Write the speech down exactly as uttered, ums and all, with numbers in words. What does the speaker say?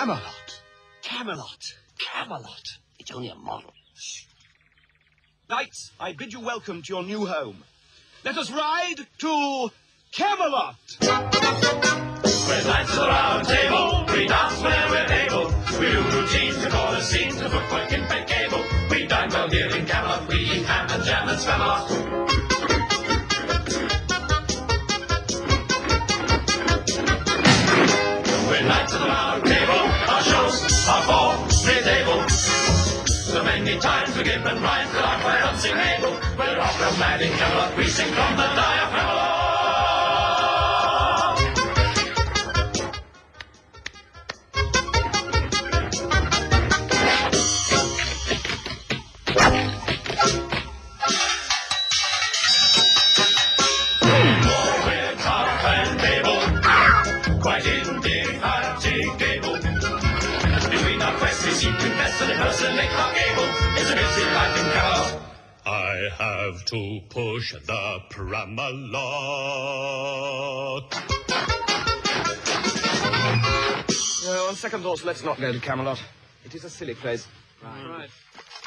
Camelot. Camelot. Camelot. It's only a model. Knights, I bid you welcome to your new home. Let us ride to Camelot. We're knights of the round table. We dance where we're able. We do routines to call us scenes to footwork in bed cable. We dine well here in Camelot. We eat ham and jam and spam a lot. We're knights of the round table. Our shows are for mid-able. So many times we're given rhymes that are quite unsingable. We're opera mad in Camelot. We sing from the diaphragm. Quite indefatigable. Between our quests we seem to invest and impersonate our cable. It's a busy life in Camelot. I have to push the Pramalot. Uh, on second thoughts, let's not go to Camelot. It is a silly place. Right. Right.